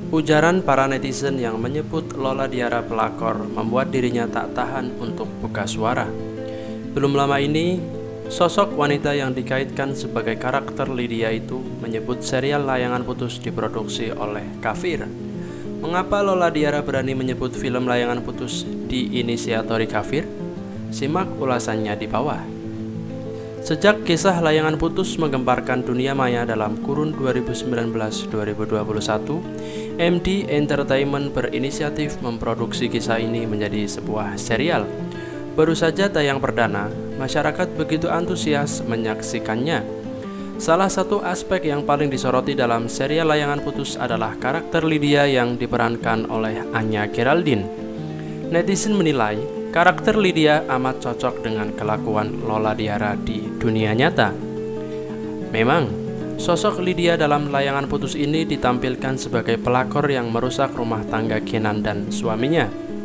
Ujaran para netizen yang menyebut Lola Diara pelakor membuat dirinya tak tahan untuk buka suara. Belum lama ini, sosok wanita yang dikaitkan sebagai karakter Lydia itu menyebut serial Layangan Putus diproduksi oleh Kafir. Mengapa Lola Diara berani menyebut film Layangan Putus diinisiatori Kafir? Simak ulasannya di bawah. Sejak kisah Layangan Putus menggemparkan dunia maya dalam kurun 2019-2021, MD Entertainment berinisiatif memproduksi kisah ini menjadi sebuah serial. Baru saja tayang perdana, masyarakat begitu antusias menyaksikannya. Salah satu aspek yang paling disoroti dalam serial Layangan Putus adalah karakter Lydia yang diperankan oleh Anya Geraldine. Netizen menilai karakter Lydia amat cocok dengan kelakuan Lola Diara di dunia nyata. Memang, sosok Lydia dalam Layangan Putus ini ditampilkan sebagai pelakor yang merusak rumah tangga Kinan dan suaminya.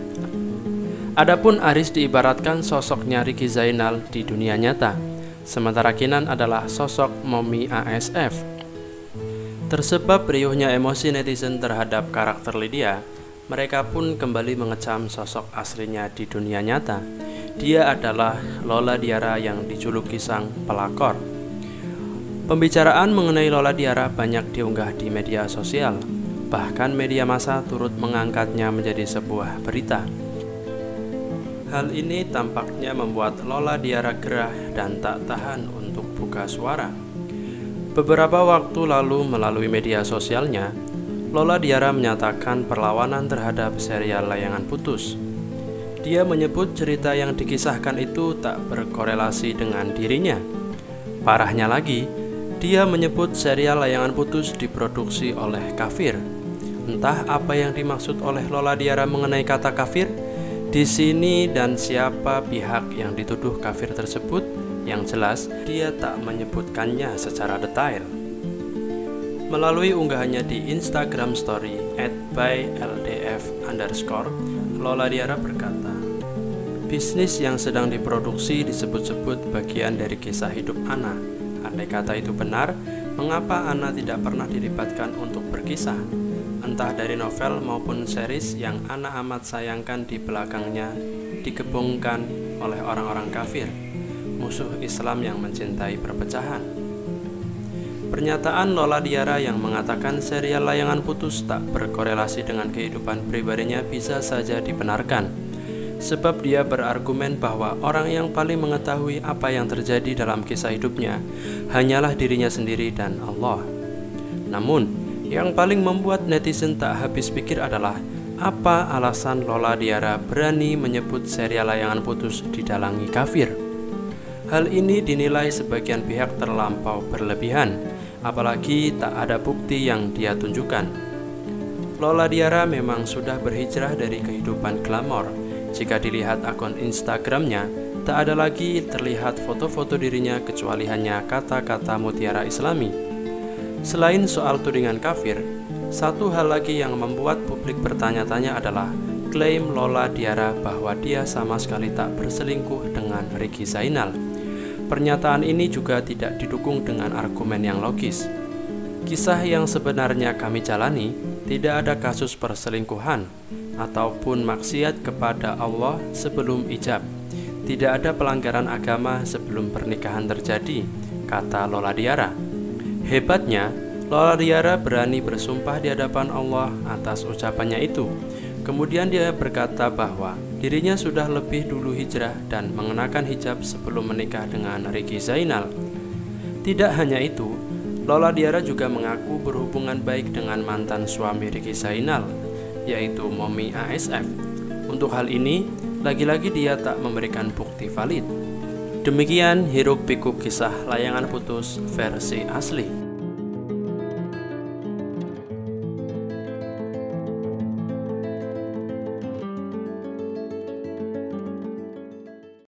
Adapun Aris diibaratkan sosoknya Ricky Zainal di dunia nyata, sementara Kinan adalah sosok Momi ASF. Tersebab riuhnya emosi netizen terhadap karakter Lydia, mereka pun kembali mengecam sosok aslinya di dunia nyata. Dia adalah Lola Diara yang dijuluki sang pelakor. Pembicaraan mengenai Lola Diara banyak diunggah di media sosial. Bahkan media massa turut mengangkatnya menjadi sebuah berita. Hal ini tampaknya membuat Lola Diara gerah dan tak tahan untuk buka suara. Beberapa waktu lalu melalui media sosialnya, Lola Diara menyatakan perlawanan terhadap serial Layangan Putus. Dia menyebut cerita yang dikisahkan itu tak berkorelasi dengan dirinya. Parahnya lagi, dia menyebut serial Layangan Putus diproduksi oleh Kafir. Entah apa yang dimaksud oleh Lola Diara mengenai kata kafir. Di sini dan siapa pihak yang dituduh kafir tersebut, yang jelas dia tak menyebutkannya secara detail. Melalui unggahannya di Instagram Story @byldf_, Lola Diara berkata, bisnis yang sedang diproduksi disebut-sebut bagian dari kisah hidup Ana. Andai kata itu benar, mengapa Ana tidak pernah dilibatkan untuk berkisah? Entah dari novel maupun series yang Ana amat sayangkan di belakangnya digebungkan oleh orang-orang kafir, musuh Islam yang mencintai perpecahan. Pernyataan Lola Diara yang mengatakan serial Layangan Putus tak berkorelasi dengan kehidupan pribadinya bisa saja dibenarkan, sebab dia berargumen bahwa orang yang paling mengetahui apa yang terjadi dalam kisah hidupnya hanyalah dirinya sendiri dan Allah. Namun, yang paling membuat netizen tak habis pikir adalah apa alasan Lola Diara berani menyebut serial Layangan Putus didalangi kafir. Hal ini dinilai sebagian pihak terlampau berlebihan, apalagi tak ada bukti yang dia tunjukkan. Lola Diara memang sudah berhijrah dari kehidupan glamor. Jika dilihat akun Instagramnya, tak ada lagi terlihat foto-foto dirinya kecuali hanya kata-kata mutiara Islami. Selain soal tudingan kafir, satu hal lagi yang membuat publik bertanya-tanya adalah klaim Lola Diara bahwa dia sama sekali tak berselingkuh dengan Ricky Zainal. Pernyataan ini juga tidak didukung dengan argumen yang logis. Kisah yang sebenarnya kami jalani, tidak ada kasus perselingkuhan ataupun maksiat kepada Allah sebelum ijab. Tidak ada pelanggaran agama sebelum pernikahan terjadi, kata Lola Diara. Hebatnya, Lola Diara berani bersumpah di hadapan Allah atas ucapannya itu. Kemudian dia berkata bahwa dirinya sudah lebih dulu hijrah dan mengenakan hijab sebelum menikah dengan Ricky Zainal. Tidak hanya itu, Lola Diara juga mengaku berhubungan baik dengan mantan suami Ricky Zainal, yaitu Momi ASF. Untuk hal ini, lagi-lagi dia tak memberikan bukti valid. Demikian hiruk pikuk kisah Layangan Putus versi asli.